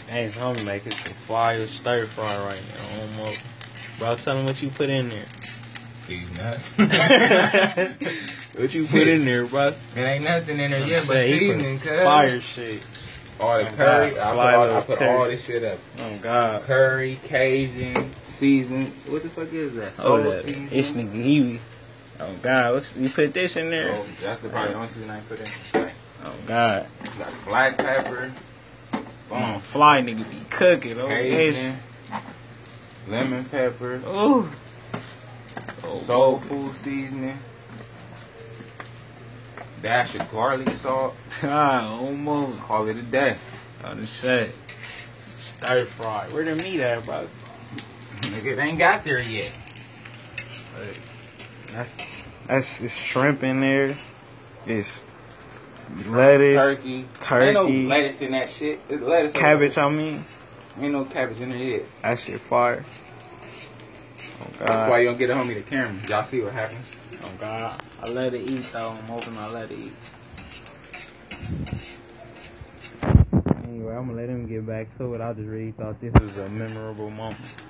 Hey, homie, make it some fire stir fry right now. Almost. Bro, tell him what you put in there. These nuts. What you put in there, bro? There ain't nothing in there yet but seasoning, cuz. Fire shit. All the curry. I put all this shit up. Oh, God. Curry, Cajun, season. What the fuck is that? Soul season. This nigga, he. Oh, God. You put this in there? Oh, that's the probably only season I put in. Oh, God. Got black pepper. Boom. Fly nigga be cooking. Oh, Cajun. Lemon pepper. Ooh. Soul food seasoning. Dash of garlic salt. Almost. Call it a day. On the set. Stir fry. Where the meat at, bro? Nigga, it ain't got there yet. That's just shrimp in there. It's lettuce. Turkey. Ain't no lettuce in that shit. It's lettuce. Cabbage, I mean. Ain't no cabbage in there yet. That shit fire. Oh, God. That's why you don't get a homie the camera. Y'all see what happens. Oh, God. I let it eat, though. I'm hoping I let it eat. Anyway, I'm going to let him get back to it. I just really thought this was a memorable moment.